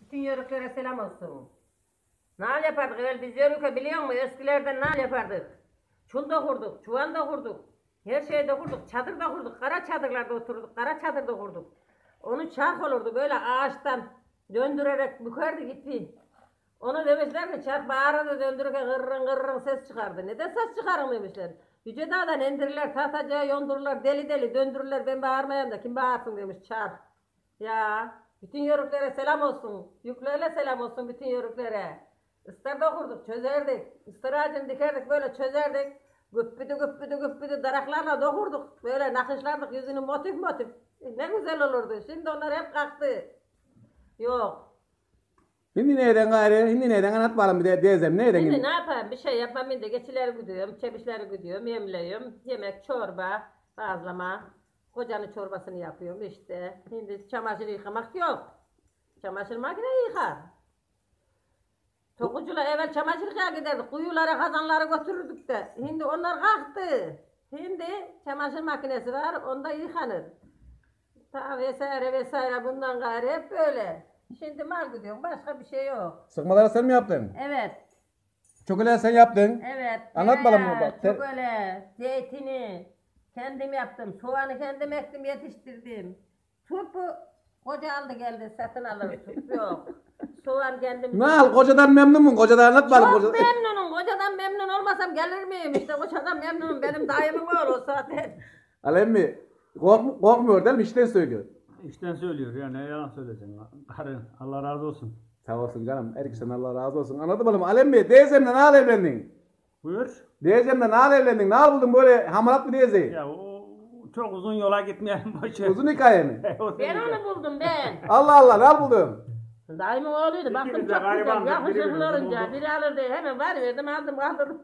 Bütün yörüklere selam olsun. Nal yapardık evvel biz yörükü biliyor musun? Eskilerden nal yapardık. Çul da kurduk, çuval da kurduk. Her şeyi de kurduk, çadır da kurduk. Kara çadırlarda oturduk, kara çadır da kurduk. Onu çark olurdu böyle ağaçtan döndürerek bükerdi gitti. Onu demişler ki çark bağırdı döndürürken gırrın gırrın ses çıkardı. Neden ses çıkarın demişler. Yüce Dağ'dan indirirler, tahtacağı yondururlar, deli deli döndürürler. Ben bağırmayayım da kim bağırsın demiş çark. Ya bütün yörüklere selam olsun. Yüklerle selam olsun bütün yörüklere. Istar da kurduk, çözerdik. Istar ağacını dikerdik böyle çözerdik. Güppüdü güppüdü güppüdü daraklarla dokurduk. Böyle nakışlardık yüzünü motif motif. Ne güzel olurdu. Şimdi onlar hep kalktı. Yok. Şimdi neyden gayrı? Şimdi neyden anlat bakalım bir de diyeceğim. Neyden? Şimdi ne yapayım? Bir şey yapmam. Şimdi geçileri gidiyorum, çebişleri gidiyorum, yemliyorum. Yemek, çorba, bazlama. Kocanın çorbasını yapıyorum işte. Şimdi çamaşır yıkamak yok. Çamaşır makineyi yıkar. Tokucular evvel çamaşır yıkaya giderdik. Kuyulara, kazanları götürürdük de. Şimdi onlar kalktı. Şimdi çamaşır makinesi var, onda yıkanır. Ta vesaire vesaire bundan gayrı hep böyle. Şimdi mal gidiyorum, başka bir şey yok. Sıkmaları sen mi yaptın? Evet. Çökeleği sen yaptın. Evet. Anlat bakalım tereyağı, bak. Çökele, zeytini kendim yaptım. Soğanı kendim ektim, yetiştirdim. Turpu koca aldı geldi, satın alır. Turp yok. Soğan kendim. Mal kocadan memnun mu? Kocadan anlat bakalım. Çok memnunum. Kocadan memnun olmasam gelir miyim? İşte kocadan memnunum. Benim dayımın oğlu zaten. Alem mi? Korkmuyor değil mi? İşten söylüyor. İşten söylüyor yani ne yalan söylesin. Karın Allah razı olsun. Sağ olsun canım. Erkeksen Allah razı olsun. Anladın bakalım. Alem mi? Diyeceğimle ne evlendin? Buyur. Diyeceğimle ne evlendin? Ne buldun böyle hamarat mı diyeceğim? Ya o çok uzun yola gitmeyelim boşver. Uzun hikaye mi? Ben onu buldum ben. Allah Allah ne buldun? Dayımın oğluydu. Baktım İkimiz de çok güzel. garibandık, Yakışıklı birbirimizi olunca bulduk. biri alırdı. Hemen verdim aldım kaldırdım.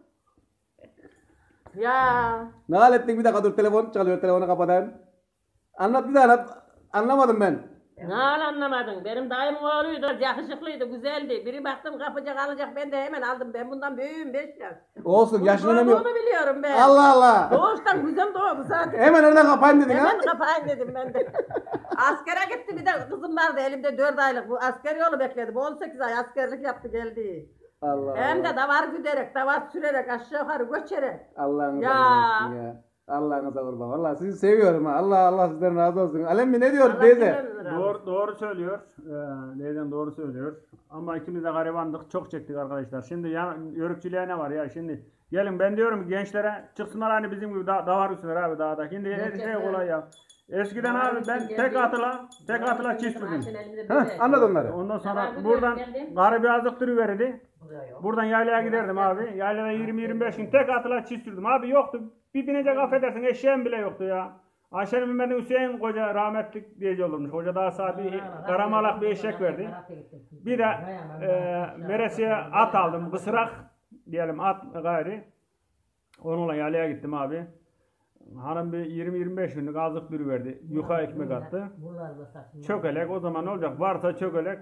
Ya. Ne ettin bir dakika dur telefon çalıyor telefonu kapatayım. Anlat bir daha anlat. Anlamadım ben. Ne anlamadın? Benim dayımın oğluydu. Yakışıklıydı. Güzeldi. Biri baktım kapacak alacak. Ben de hemen aldım. Ben bundan büyüğüm 5 yaş. Olsun yaşlanamıyor. Onu biliyorum ben. Allah Allah. Doğuştan güzel doğdu zaten. Hemen oradan kapayım dedin ha. Hemen kapayım dedim ben de. Askere gitti bir de kızım vardı elimde 4 aylık. Bu asker yolu bekledi. Bu 18 ay askerlik yaptı geldi. Allah Hem Allah. de davar güderek, davar sürerek, aşağı yukarı göçerek. Allah'ınıza Ya. kurban olsun ya. Allah'ınıza kurban. Vallahi sizi seviyorum ha. Allah sizden razı olsun. Alem mi ne diyor Allah teyze? kimden razı olsun. Doğru söylüyor. Neyden doğru söylüyor. Ama ikimiz de garibandık. Çok çektik arkadaşlar. Şimdi yörükçülüğe ne var ya şimdi. Gelin ben diyorum ki gençlere çıksınlar hani bizim gibi davar üstüler abi dağda. Şimdi her şey kolay ya. Eskiden abi ben tek atıla çiftliğim. Anlat onları. Ondan sonra Davar buradan geldi. garı bir azık verirdi. Buradan yaylaya giderdim abi. Yaylada 20-25 gün tek atıla çiftliğim. Abi yoktu. Bir binecek affedersin eşeğim bile yoktu ya. Ayşe'nin Mehmet'in Hüseyin koca rahmetlik diyece olurmuş. Hoca daha sağ bir karamalak bir eşek verdi. Bir de veresiye at aldım. Kısrak diyelim at gayri. Onunla yaylaya gittim abi. Hanım bir 20-25 günlük azık dürü verdi. Yuka ekmek attı. Çökelek o zaman ne olacak? Varsa çökelek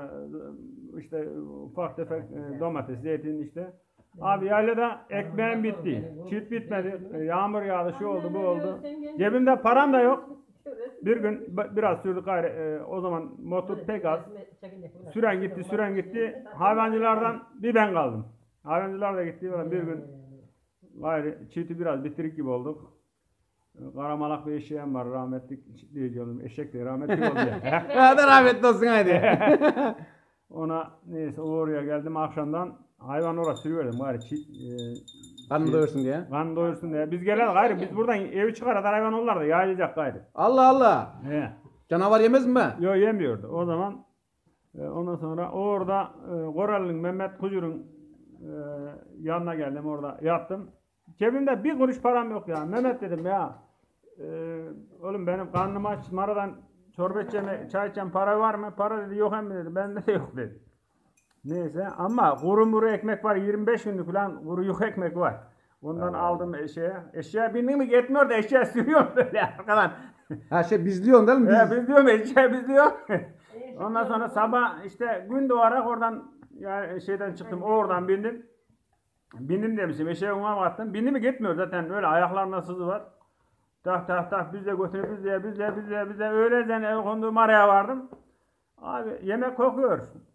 işte ufak tefek domates, zeytin işte. Abi yaylada ekmeğim bitti. Çift bitmedi. Yağmur yağdı, şu oldu, bu oldu. Cebimde param da yok. Bir gün biraz sürdük gayrı. O zaman motor pek az. Süren gitti. Hayvancılardan bir ben kaldım. Hayvancılar da gitti. Bir gün gayrı çifti biraz bitirik gibi olduk. Karamalak bir eşeğim var rahmetlik diyeceğim. Eşek değil rahmetlik oldu ya. Hadi rahmetli olsun hadi. Ona neyse oraya geldim akşamdan hayvan oraya sürüverdim gari Kanını doyursun diye. kan doyursun diye. Biz gelelim gayrı biz buradan evi çıkarız hayvan onlar da yayılacak gayrı. Allah Allah. He. Canavar yemez mi? Yok yemiyordu. O zaman ondan sonra orada Koral'ın Mehmet Kucur'un yanına geldim orada yattım. Cebimde bir kuruş param yok ya. Mehmet dedim ya. Oğlum benim karnım aç. Maradan çorba içeceğim, çay içeceğim para var mı? Para dedi yok hem dedi. Bende de yok dedi. Neyse ama kuru ekmek var. 25 günlük falan kuru yük ekmek var. Ondan aldım eşeğe. Eşeğe bindim mi yetmiyor da eşeğe sürüyor böyle arkadan. Ha bizliyorsun değil mi? Biz diyorum eşeğe bizliyor. Ondan sonra sabah işte gün doğarak oradan yani şeyden çıktım. Oradan bindim. Bindim demişim eşeğe umam attım. Bindim mi gitmiyor zaten öyle ayaklarında sızı var. Tak biz de götürüp biz de öğleden ev konduğum araya vardım. Abi yemek kokuyor.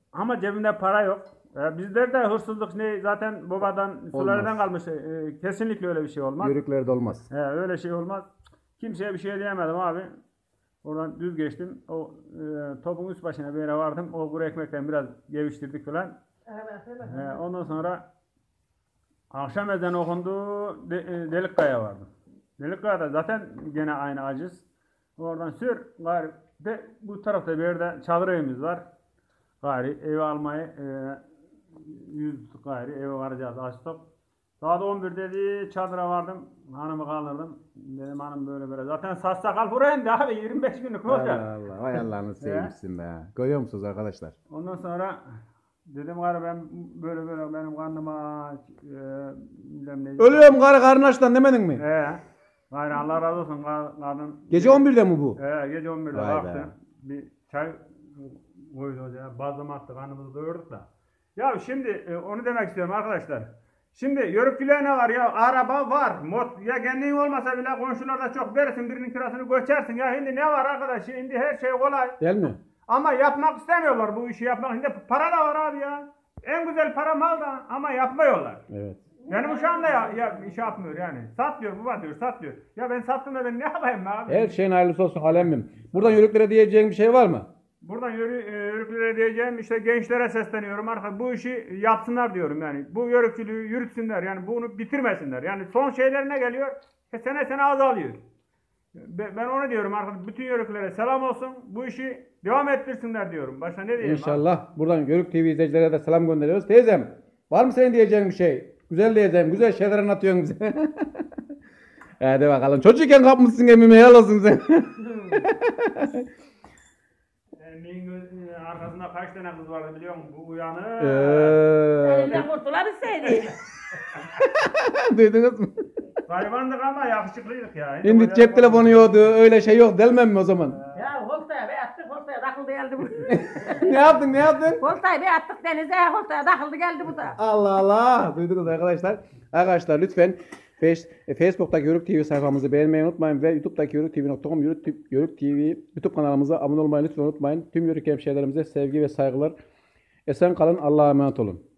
Ama cebimde para yok. Bizlerde hırsızlık ne zaten babadan, sulardan kalmış. Kesinlikle öyle bir şey olmaz. Yörüklerde olmaz. Öyle şey olmaz. Kimseye bir şey diyemedim abi. Oradan düz geçtim. O topun üst başına bir yere vardım. O kuru ekmekten biraz geviştirdik falan. Ondan sonra akşam ezanı okundu. Delikkaya vardım. Delikkaya'da zaten gene aynı aciz. Oradan sür gari de bu tarafta bir yerde çadır evimiz var. Gari evi almayı 100 gari eve varacağız açtık. Saat 11 dedi çadıra vardım. Hanımı kaldırdım. Dedim hanım böyle. Zaten saç sakal buraya indi abi 25 günlük ne olacak? Allah Allah. Vay Allah'ını sevmişsin be. Görüyor musunuz arkadaşlar? Ondan sonra dedim gari ben böyle benim karnım aç. Bilmem ne. Ölüyorum karın açtan demedin mi? Gari Allah razı olsun kadın. Gece 11'de mi bu? Gece 11'de Vay be. baktım. Bir çay koydu hoca. Bazlama attık karnımızı doyurduk da. Ya şimdi onu demek istiyorum arkadaşlar. Şimdi yörükçülüğe ne var ya? Araba var. Ya kendin olmasa bile komşularda çok verirsin. Birinin kirasını göçersin. Ya şimdi ne var arkadaş? Şimdi her şey kolay. Değil mi? Ama yapmak istemiyorlar bu işi yapmak. Şimdi para da var abi ya. En güzel para mal da ama yapmıyorlar. Evet. Benim uşağım da iş yapmıyor yani. Sat diyor baba diyor sat diyor. Ya ben sattım da ben ne yapayım abi? Her şeyin hayırlısı olsun alemim. Buradan yörüklere diyeceğin bir şey var mı? Buradan yörüklere diyeceğim işte gençlere sesleniyorum artık bu işi yapsınlar diyorum yani. Bu yörükçülüğü yürütsünler yani bunu bitirmesinler. Yani son şeylerine geliyor sene azalıyor. Ben onu diyorum artık bütün yörüklere selam olsun bu işi devam ettirsinler diyorum. Başka ne diyeyim? İnşallah. Buradan Yörük TV izleyicilere de selam gönderiyoruz. Teyzem var mı senin diyeceğin bir şey? Güzel diyeceğim. Güzel şeyler anlatıyorsun bize. Hadi bakalım. Çocukken kapmışsın emimi helal olsun sen. Arkasında kaç tane kız vardı biliyor musun? Bu uyanır. Elinden kurtulabilseydi. Duydunuz mu? Garibandık ama yakışıklıydık ya. Şimdi cep telefonu yoktu. Öyle şey yok. Delmem mi o zaman? Ya Holta'ya bir attık, Holta'ya takıldı geldi bu. Ne yaptın? Holta'yı bir attık denize, Holta'ya takıldı geldi bu da. Allah Allah. Duydunuz arkadaşlar. Arkadaşlar lütfen Facebook'taki Yörük TV sayfamızı beğenmeyi unutmayın ve YouTube'daki yöruktv.com Yörük TV YouTube kanalımıza abone olmayı lütfen unutmayın. Tüm Yörük hemşehrilerimize sevgi ve saygılar. Esen kalın. Allah'a emanet olun.